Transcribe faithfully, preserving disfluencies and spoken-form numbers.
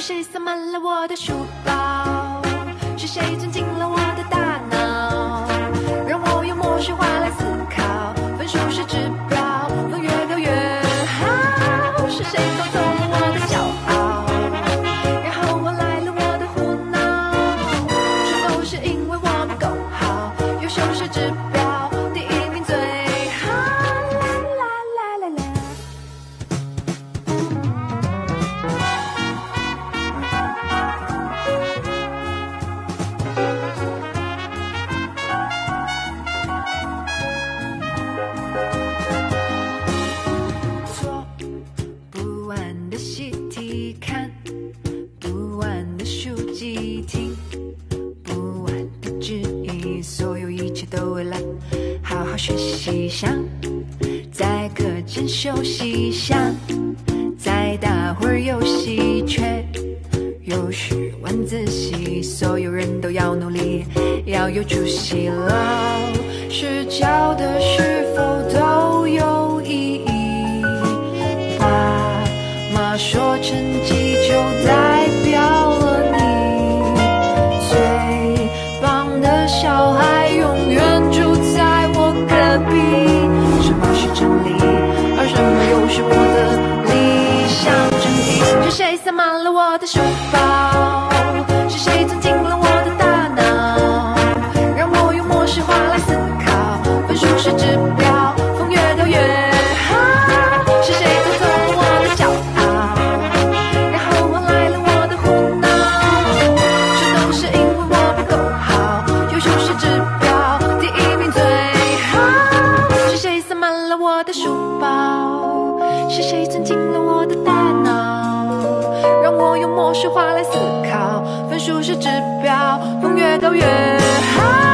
谁塞满了我的书包？是谁钻进了我的大脑？让我用墨水画来思考，分数是指标，分越高越好。是谁偷走了我的骄傲，然后换来了我的胡闹？是都是因为我们够好，优秀是指标，第一名最好。啦啦啦啦啦。做不完的习题看，不完的书籍听，不完的质疑，所有一切都为了好好学习。想在课间休息，想再打会儿游戏，却又是晚自习，所有人都要努力，要有出息。老师教的是否都有意义？爸妈说成绩就代表了你，最棒的小孩永远住在我隔壁。什么是真理，而什么又是我的理想真谛？是谁塞满了我的书包？是谁钻进了我的大脑？让我用墨水画来思考，分数是指标，分越高越好。是谁偷走了我的骄傲，然后换来了我的胡闹？这都是因为我不够好，优秀是指标，第一名最好。是谁塞满了我的书包？是谁钻进了我的大脑？让我用墨水画来思考，分数是指标，分越高越好。